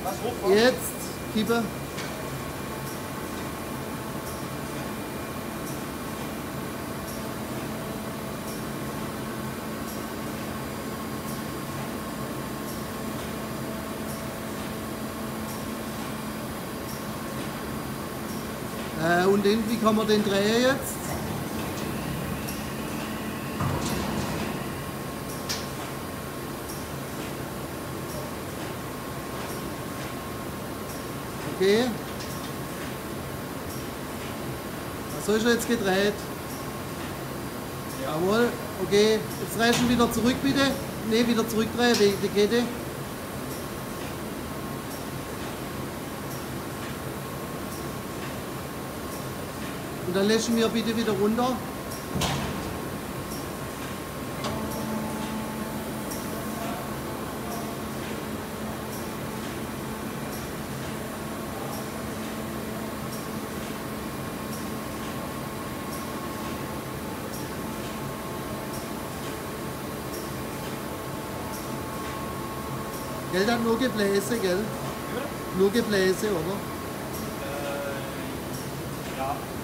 Was hochfahren? Jetzt, Kippe. Und wie kann man den drehen jetzt? Okay. So ist er jetzt gedreht. Jawohl. Okay. Jetzt drehst du wieder zurück bitte. Ne, wieder zurückdrehen wegen der Kette. Und dann lässt du mir bitte wieder runter. Gell, dann nur Gebläse, gell? Nur Gebläse, oder? Ja.